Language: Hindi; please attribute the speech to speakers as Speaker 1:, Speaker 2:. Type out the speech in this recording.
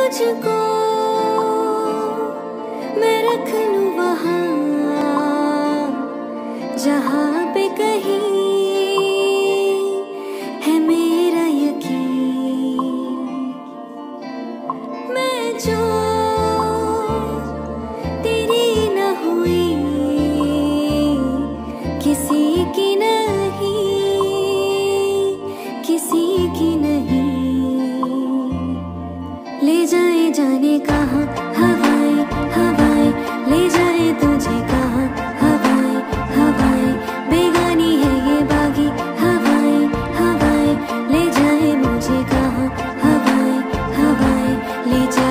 Speaker 1: तुझको मैं रख लूं वहाँ, जहाँ पे कहीं है मेरा यकीन। मैं जो तेरी न हुई, किसी की नहीं, किसी की नहीं। ले जाए जाने कहाँ हवाएं हवाएं, ले जाए तुझे कहाँ हवाएं हवाएं। बेगानी है ये बागी हवाएं हवाएं, ले जाए मुझे कहाँ हवाएं हवाएं। ले जाए